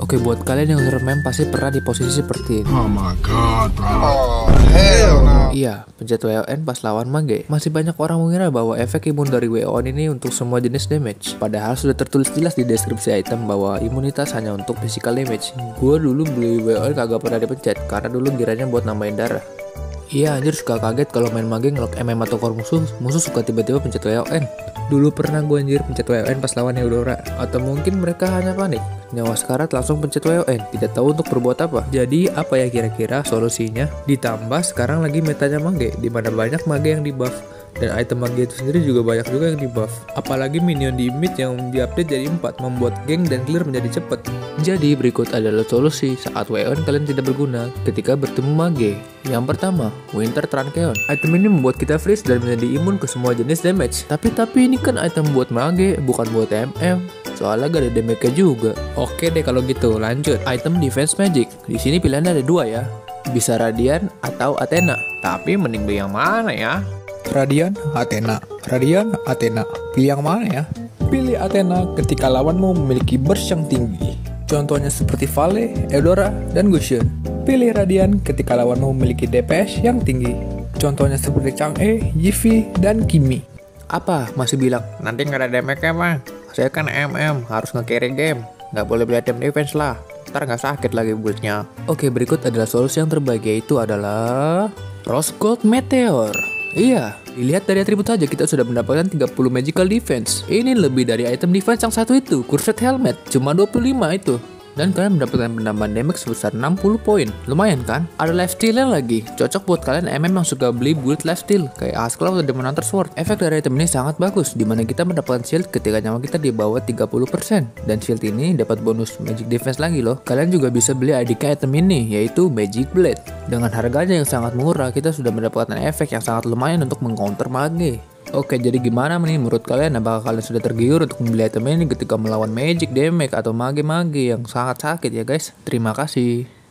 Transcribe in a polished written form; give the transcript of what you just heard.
Oke, buat kalian yang ngerem pasti pernah di posisi seperti ini. Oh my god, bro. Oh, hell no. Iya, pencet WON pas lawan mage. Masih banyak orang mengira bahwa efek imun dari WON ini untuk semua jenis damage. Padahal sudah tertulis jelas di deskripsi item bahwa imunitas hanya untuk physical damage. Gue dulu beli WON kagak pernah dipencet karena dulu kiranya buat nambahin darah. Iya anjir, suka kaget kalau main mage ngelock MM atau core musuh suka tiba-tiba pencet WON. Dulu pernah gue anjir pencet WON pas lawan Eudora. Atau mungkin mereka hanya panik, nyawa sekarat langsung pencet WON, tidak tahu untuk berbuat apa. Jadi apa ya kira-kira solusinya? Ditambah sekarang lagi metanya mage, dimana banyak mage yang di buff. Dan item mage itu sendiri juga banyak juga yang di buff. Apalagi minion di mid yang diupdate jadi 4, membuat geng dan clear menjadi cepet. Jadi berikut adalah solusi saat WON kalian tidak berguna ketika bertemu mage. Yang pertama, Winter Trankeon. Item ini membuat kita freeze dan menjadi imun ke semua jenis damage. Tapi ini kan item buat mage, bukan buat MM. Soalnya gak ada damage juga. Oke deh kalau gitu, lanjut. Item Defense Magic. Di sini pilihannya ada 2 ya. Bisa Radiant atau Athena. Tapi mending beli yang mana ya? Radiant, Athena. Radiant, Athena. Pilih yang mana ya? Pilih Athena ketika lawanmu memiliki burst yang tinggi. Contohnya seperti Vale, Eudora, dan Gusion. Pilih Radiant ketika lawanmu memiliki DPS yang tinggi. Contohnya seperti Chang'e, Yivi, dan Kimi. Apa? Masih bilang, nanti nggak ada damage-nya mah. Saya kan MM, harus nge-carry game. Nggak boleh beli item defense lah. Ntar nggak sakit lagi build-nya. Oke, berikut adalah solusi yang terbaik, yaitu adalah Rose Gold Meteor. Iya, dilihat dari atribut saja kita sudah mendapatkan 30 magical defense. Ini lebih dari item defense yang satu itu, Cursed Helmet, cuma 25 itu. Dan kalian mendapatkan penambahan damage sebesar 60 poin. Lumayan kan? Ada lifesteal lagi. Cocok buat kalian MM yang suka beli build lifesteal kayak Asclaw atau Demon Hunter Sword. Efek dari item ini sangat bagus, dimana kita mendapatkan shield ketika nyawa kita di bawah 30%. Dan shield ini dapat bonus magic defense lagi loh. Kalian juga bisa beli ADK item ini, yaitu Magic Blade. Dengan harganya yang sangat murah, kita sudah mendapatkan efek yang sangat lumayan untuk mengcounter mage. Oke, jadi gimana nih menurut kalian? Apakah kalian sudah tergiur untuk membeli item ini ketika melawan magic, damage, atau mage-mage yang sangat sakit ya guys? Terima kasih.